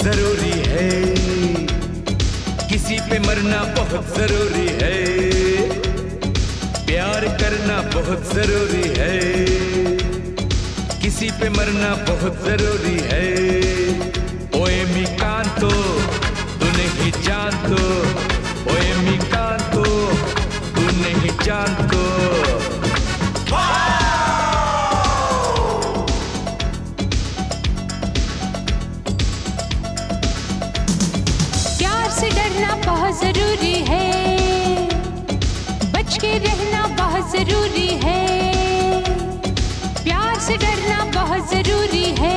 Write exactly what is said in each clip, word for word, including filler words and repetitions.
जरूरी है, किसी पे मरना बहुत जरूरी है, प्यार करना बहुत जरूरी है, किसी पे मरना बहुत जरूरी है। ओए मी कांतो तू नहीं जानतो, ओए मी कांतो तू नहीं जानतो। प्यार से डरना बहुत जरूरी है, बच के रहना बहुत जरूरी है। प्यार से डरना बहुत जरूरी है,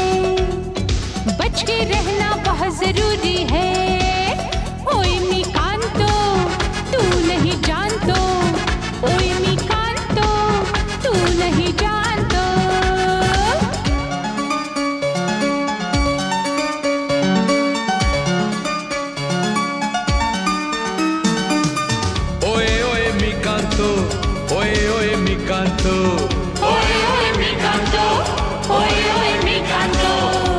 बच के रहना बहुत जरूरी है। ओए मी कांतो तू नहीं जानतो, ओए मी कांतो तू नहीं जानतो। ओए ओए मी कांतो, ओए ओए मी कांतो, ओए ओए मी कांतो, ओए ओए मी कांतो।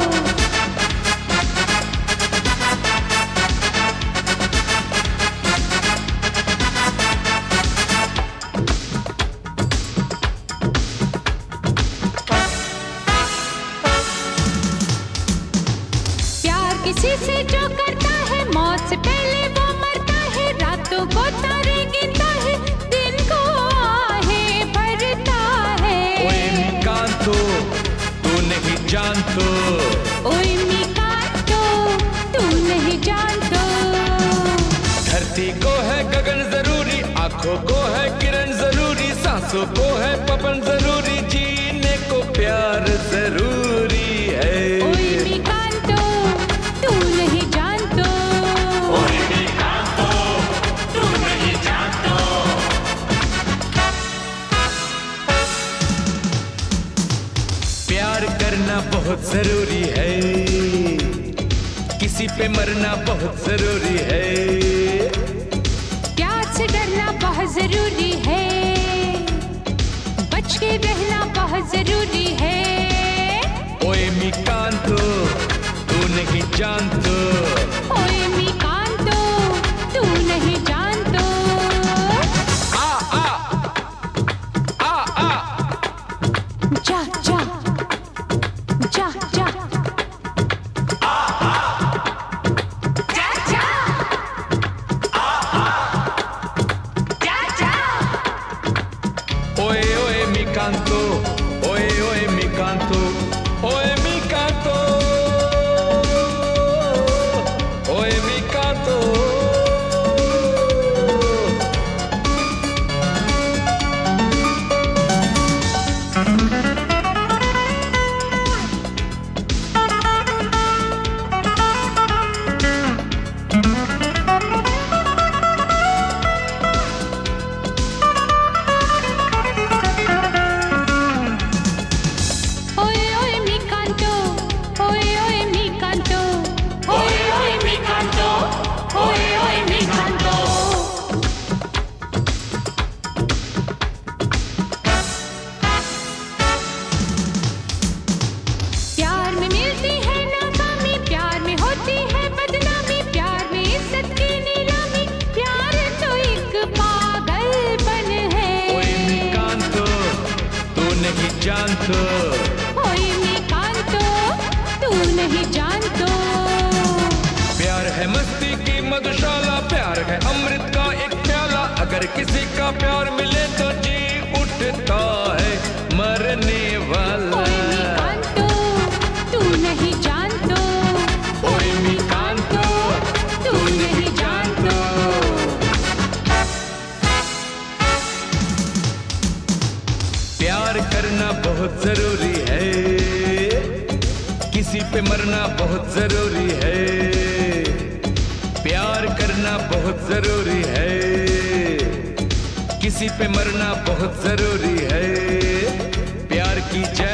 प्यार किसी से जो करता है, मौत से पहले वो मरता है। रातों को तारे गिनता है, दिन को आहें भरता है। ओए मी कांतो तू नहीं जानतो, ओए मी कांतो तू नहीं जानतो। धरती को है गगन जरूरी, आंखों को है किरण जरूरी, सांसों को है पवन जरूरी, जीने को प्यार जरूरी है। ओए मी कांतो तू नहीं जानतो, ओए मी कांतो तू नहीं जानतो। प्यार करना बहुत जरूरी है, किसी पे मरना बहुत जरूरी है। प्यार से डरना बहुत जरूरी है, बच के रहना बहुत जरूरी है। ओए मी कांतो तू नहीं जानतो, ओए मी कांतो तू नहीं जानतो। आ आ आ आ जा जा जा जा जा जा जा जा। ओए ओए मी कांतो, ओए ओए मी कांतो, ओए मी कांतो, ओए मी कांतो। ओए ओए मी कांतो, ओए ओए मी कांतो, ओए ओए मी कांतो, ओए ओए मी कांतो। प्यार में मिलती है नाकामी, प्यार में होती है बदनामी, प्यार में इज्जत की नीलामी, प्यार तो एक पागलपन है। ओए मी कांतो तू नहीं जानतो, ओए मी कांतो तू नहीं जानतो। प्यार है मस्ती की मधुशाला, प्यार है अमृत का एक प्याला, अगर किसी का प्यार मिले तो जी उठता है मरने वाला। ओए मी कांतो तू नहीं जानतो, ओए मी कांतो तू नहीं जानतो। प्यार करना बहुत जरूरी है, किसी पे मरना बहुत जरूरी है। प्यार करना बहुत जरूरी है, किसी पे मरना बहुत जरूरी है। प्यार की